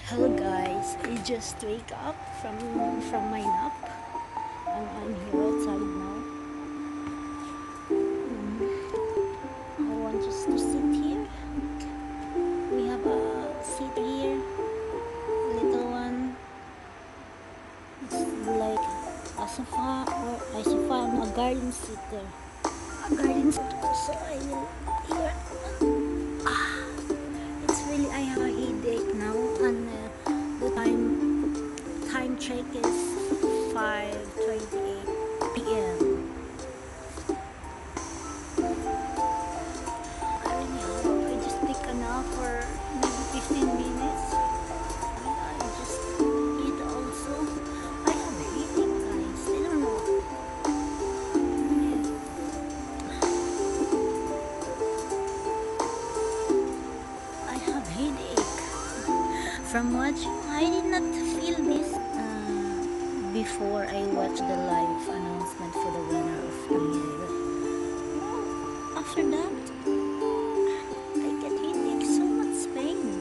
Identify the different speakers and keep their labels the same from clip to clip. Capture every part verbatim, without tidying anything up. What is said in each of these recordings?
Speaker 1: Hello guys, I just wake up from from my nap and I'm here outside now. Mm, I want just to sit here. We have a seat here, little one. It's like a sofa or a sofa and a garden seater. A garden seater. So I will here. Ah, it's really I have a headache now and uh, the time time check is five twenty-eight p m I really hope I just take a nap for maybe fifteen minutes. And I just eat also. I have headache guys. I don't know. I have headache. From watching, I did not feel this uh, before I watched the live announcement for the winner of the year. After that, I get headache, so much pain.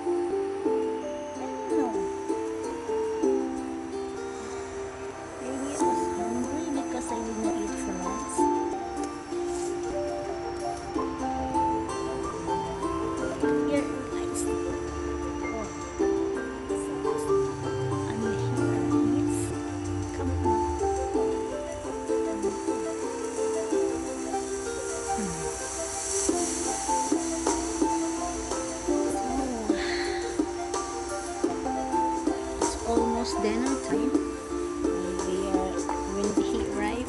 Speaker 1: I don't know. Maybe I was hungry because I did not eat for lunch. Here, guys. Oh, I'm here. Yes. Come on. It's almost dinner time. We are when the heat arrive.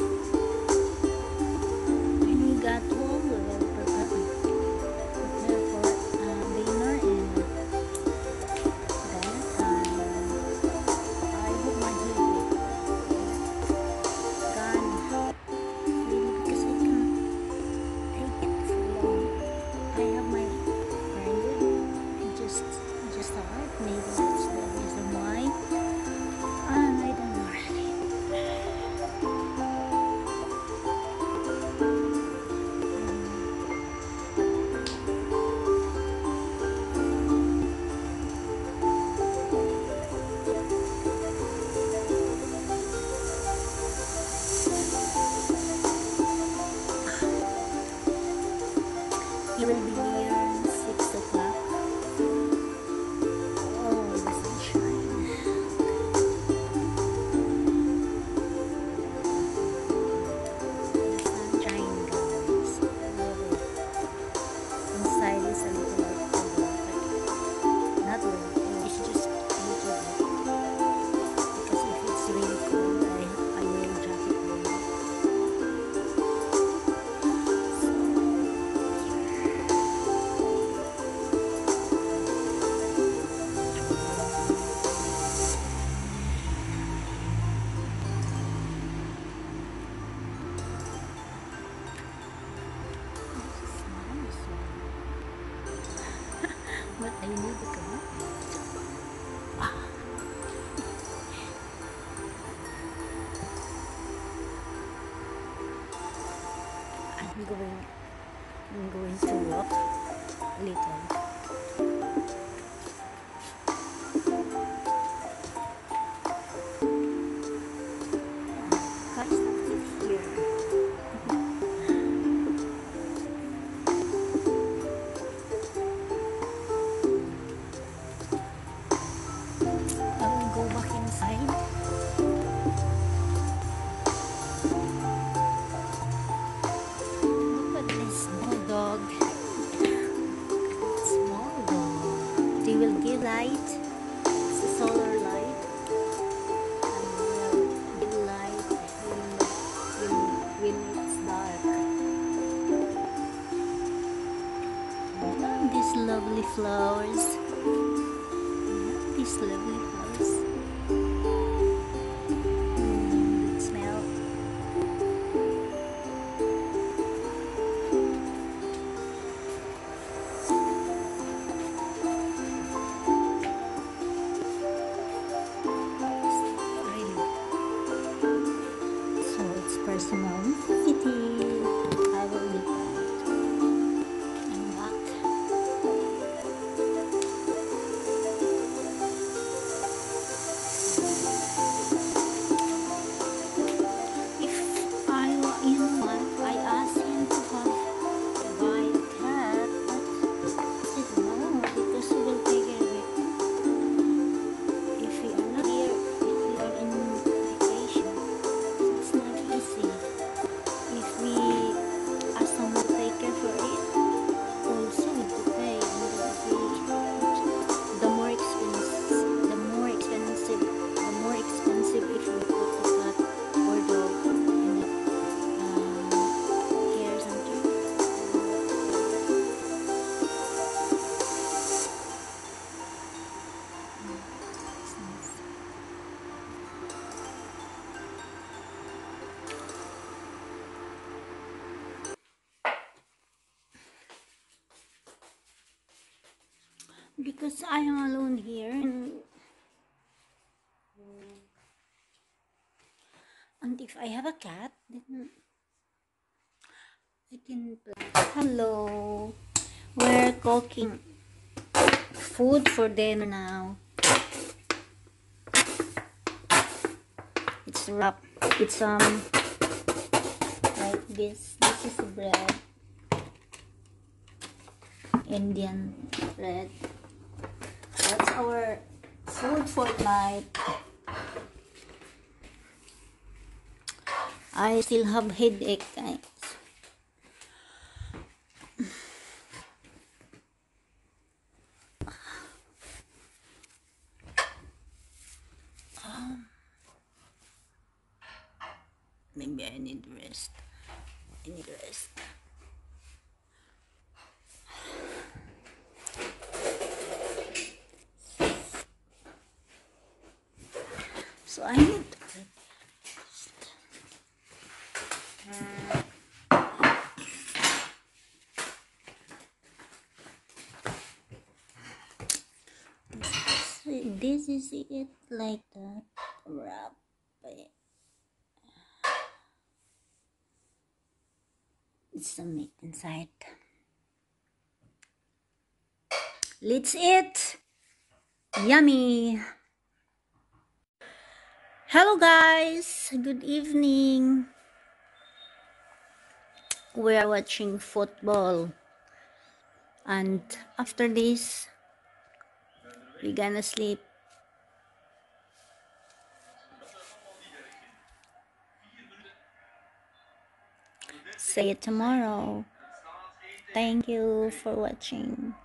Speaker 1: When we got home, we will prepare, prepare for uh, dinner and then uh, I hope my headache gone really because I can take it for long. I have my friend it just just start. Maybe that's the reason why. And I don't know really. He will be here six o'clock. Oh, the sunshine. The sunshine, guys. I love it. Inside is a little bit of water. Not really. It's just a little bit. Because if it's really cold, I I wear jacket only. But I need to come up. Ah, I'm going I'm going to walk a little. Guys, sit here. I will go back inside. Look at this small dog. Small dog. They will give light. It's a solar light. And will give light when, when, when it's dark. And these lovely flowers. Yeah, these lovely flowers. Mm, smell. Really. So it's personal city. I will be out and back. because I am alone here, and, and if I have a cat, then I can play. Hello, we're cooking food for dinner now. It's wrap. It's um like this. This is bread, Indian bread. That's our food for night. I still have headache, guys. Maybe I need rest. I need rest. So I need to rest. This is it, like that. Wrap it. It's some meat inside. Let's eat. Yummy. Hello guys, good evening. We are watching football, and after this we're gonna sleep. See you tomorrow. Thank you for watching.